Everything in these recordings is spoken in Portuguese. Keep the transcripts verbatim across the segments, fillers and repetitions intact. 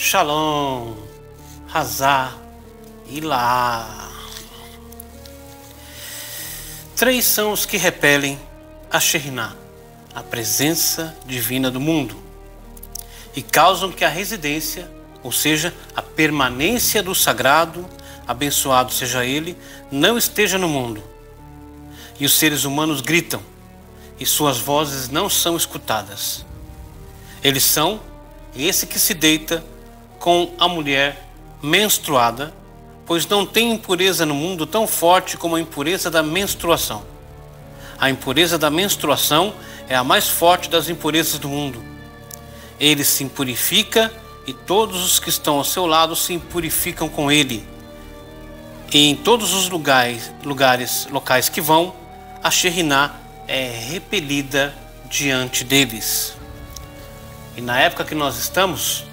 Shalom, Hazá e Lá. Três são os que repelem a Shekhinah, a presença divina do mundo, e causam que a residência, ou seja, a permanência do sagrado, abençoado seja ele, não esteja no mundo. E os seres humanos gritam, e suas vozes não são escutadas. Eles são esse que se deita com a mulher menstruada, pois não tem impureza no mundo tão forte como a impureza da menstruação. A impureza da menstruação é a mais forte das impurezas do mundo. Ele se impurifica e todos os que estão ao seu lado se impurificam com ele. E em todos os lugares, lugares locais que vão, a Shekhinah é repelida diante deles. E na época que nós estamos,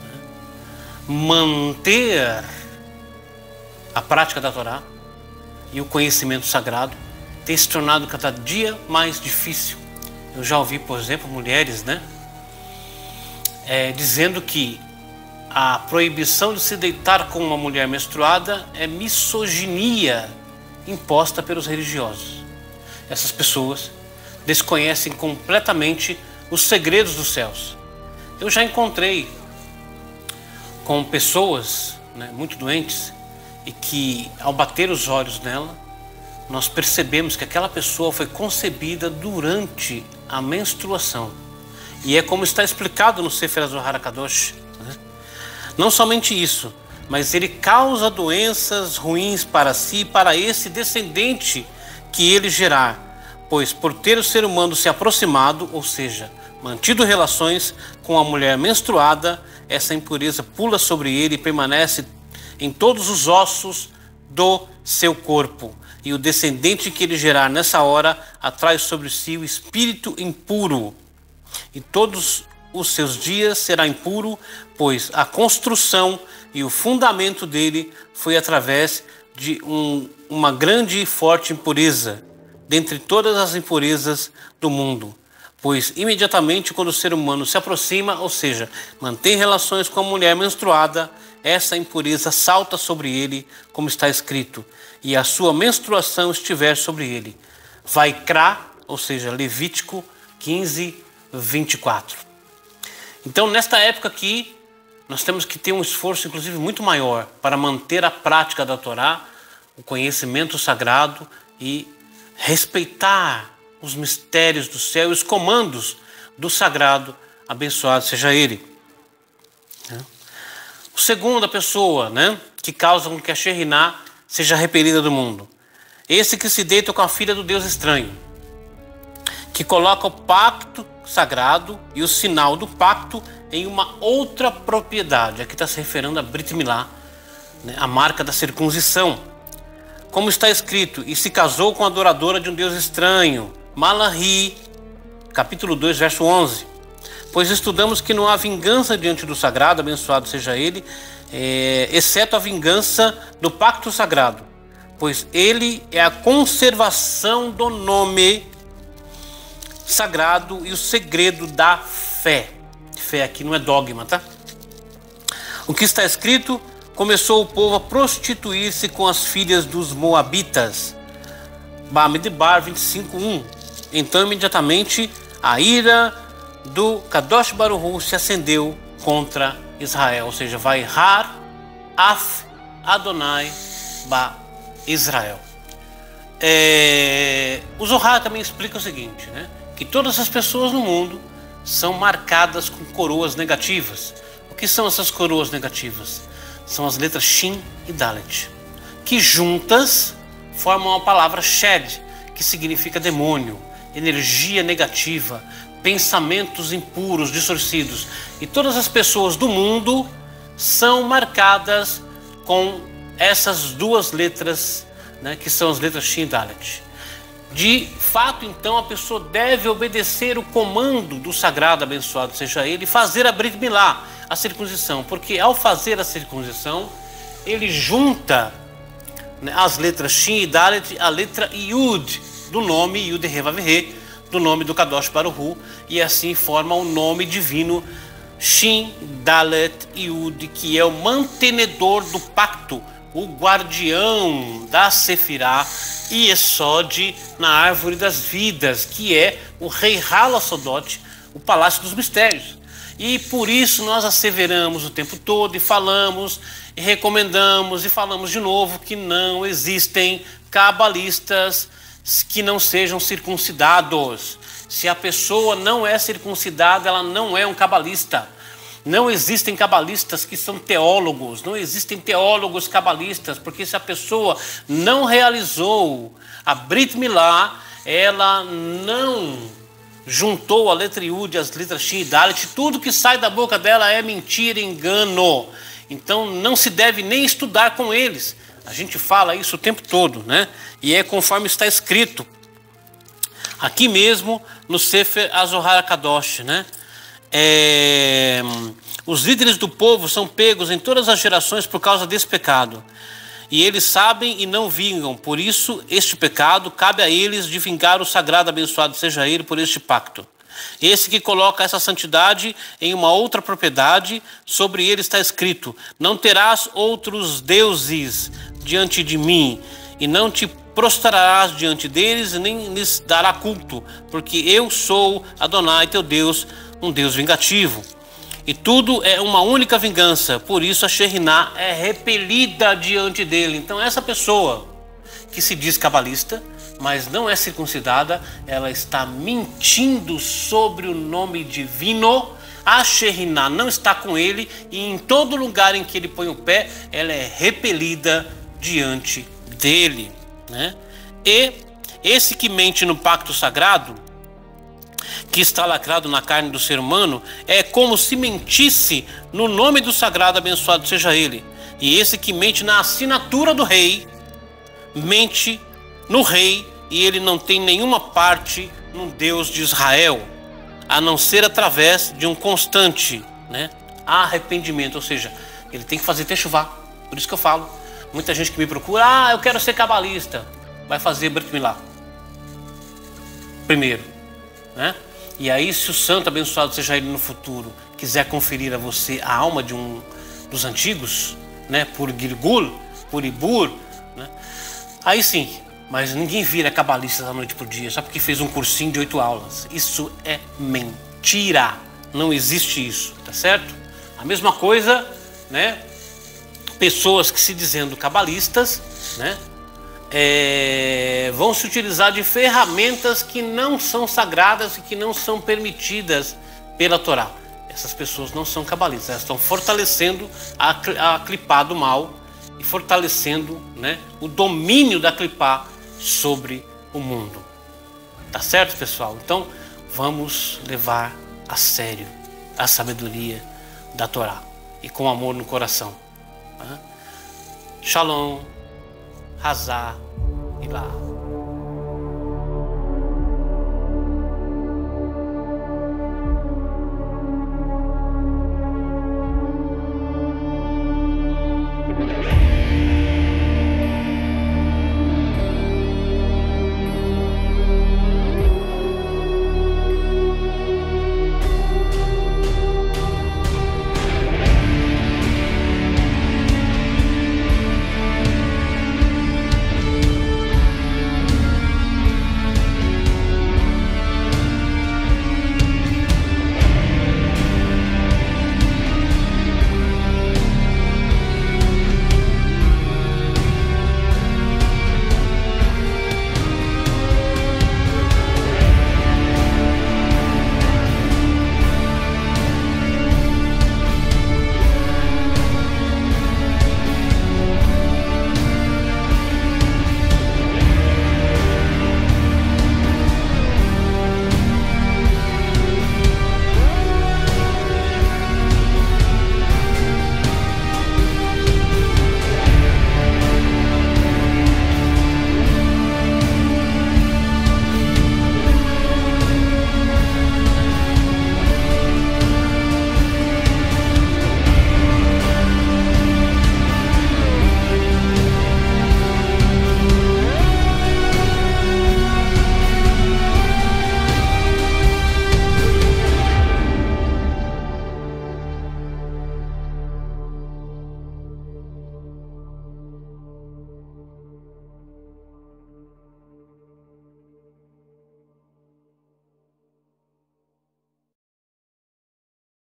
manter a prática da Torá e o conhecimento sagrado tem se tornado cada dia mais difícil. Eu já ouvi, por exemplo, mulheres, né, é, dizendo que a proibição de se deitar com uma mulher menstruada é misoginia imposta pelos religiosos. Essas pessoas desconhecem completamente os segredos dos céus. Eu já encontrei com pessoas, né, muito doentes, e que ao bater os olhos nela, nós percebemos que aquela pessoa foi concebida durante a menstruação. E é como está explicado no Sefer Zohar HaKadosh, né? Não somente isso, mas ele causa doenças ruins para si e para esse descendente que ele gerar, pois por ter o ser humano se aproximado, ou seja, mantido relações com a mulher menstruada, essa impureza pula sobre ele e permanece em todos os ossos do seu corpo. E o descendente que ele gerar nessa hora atrai sobre si o espírito impuro. E todos os seus dias será impuro, pois a construção e o fundamento dele foi através de um, uma grande e forte impureza, dentre todas as impurezas do mundo. Pois imediatamente quando o ser humano se aproxima, ou seja, mantém relações com a mulher menstruada, essa impureza salta sobre ele, como está escrito, e a sua menstruação estiver sobre ele. Vaikra, ou seja, Levítico quinze, vinte e quatro. Então, nesta época aqui, nós temos que ter um esforço, inclusive, muito maior para manter a prática da Torá, o conhecimento sagrado e respeitar os mistérios do céu e os comandos do sagrado, abençoado seja ele. O segundo, a pessoa, né, que causa com que a Shekhinah seja repelida do mundo. Esse que se deita com a filha do Deus estranho, que coloca o pacto sagrado e o sinal do pacto em uma outra propriedade. Aqui está se referindo a Brit Milá, né, a marca da circuncisão. Como está escrito, e se casou com a adoradora de um Deus estranho, Malahi, capítulo dois, verso onze. Pois estudamos que não há vingança diante do sagrado, abençoado seja ele, é, exceto a vingança do pacto sagrado, pois ele é a conservação do nome sagrado e o segredo da fé. Fé aqui não é dogma, tá? O que está escrito, começou o povo a prostituir-se com as filhas dos moabitas. Bamidbar vinte e cinco, um. Então imediatamente a ira do Kadosh Baruch Hu se acendeu contra Israel, ou seja, vai Har Af Adonai Ba Israel. É, o Zohar também explica o seguinte, né, que todas as pessoas no mundo são marcadas com coroas negativas. O que são essas coroas negativas? São as letras Shin e Dalet, que juntas formam a palavra Shed, que significa demônio, energia negativa, pensamentos impuros, distorcidos. E todas as pessoas do mundo são marcadas com essas duas letras, né, que são as letras Shin e Dalet. De fato, então, a pessoa deve obedecer o comando do sagrado, abençoado seja ele, e fazer a Brit Milá, a circuncisão, porque ao fazer a circuncisão, ele junta, né, as letras Shin e Dalet, a letra Yud, do nome Yud-Heh-Vav-Heh, do nome do Kadosh Baruch Hu, e assim forma o nome divino Shin, Dalet e Yud, que é o mantenedor do pacto, o guardião da Sefirá, e Esod na árvore das vidas, que é o rei Halassodot, o palácio dos mistérios. E por isso nós asseveramos o tempo todo e falamos e recomendamos e falamos de novo que não existem cabalistas que não sejam circuncidados. Se a pessoa não é circuncidada, ela não é um cabalista. Não existem cabalistas que são teólogos, não existem teólogos cabalistas, porque se a pessoa não realizou a Brit Milá, ela não juntou a letra Yud, as letras Shin e Dalet, tudo que sai da boca dela é mentira, engano. Então não se deve nem estudar com eles. A gente fala isso o tempo todo, né? E é conforme está escrito aqui mesmo no Sefer HaZohar HaKadosh, né? É, os líderes do povo são pegos em todas as gerações por causa desse pecado. E eles sabem e não vingam. Por isso, este pecado, cabe a eles de vingar o sagrado abençoado seja ele por este pacto. Esse que coloca essa santidade em uma outra propriedade, sobre ele está escrito: não terás outros deuses diante de mim, e não te prostrarás diante deles, e nem lhes dará culto, porque eu sou Adonai teu Deus, um Deus vingativo. E tudo é uma única vingança, por isso a Shekhinah é repelida diante dele. Então essa pessoa que se diz cabalista, mas não é circuncidada, ela está mentindo sobre o nome divino. A Shekhinah não está com ele, e em todo lugar em que ele põe o pé, ela é repelida diante dele, né? E esse que mente no pacto sagrado, que está lacrado na carne do ser humano, é como se mentisse no nome do sagrado abençoado seja ele. E esse que mente na assinatura do rei, mente no rei, e ele não tem nenhuma parte no Deus de Israel, a não ser através de um constante, né, arrependimento. Ou seja, ele tem que fazer techuvá. Por isso que eu falo, muita gente que me procura: ah, eu quero ser cabalista, vai fazer Brit Milá primeiro, né? E aí, se o santo abençoado seja ele no futuro quiser conferir a você a alma de um dos antigos, né, por Gilgul, por Ibur, né, aí sim. Mas ninguém vira cabalista da noite por dia só porque fez um cursinho de oito aulas. Isso é mentira. Não existe isso, tá certo? A mesma coisa, né? Pessoas que se dizendo cabalistas, né? É, vão se utilizar de ferramentas que não são sagradas e que não são permitidas pela Torá. Essas pessoas não são cabalistas, elas estão fortalecendo a, a clipá do mal e fortalecendo, né, o domínio da clipá sobre o mundo. Tá certo, pessoal? Então vamos levar a sério a sabedoria da Torá e com amor no coração. Tá? Shalom, Hazá e lá.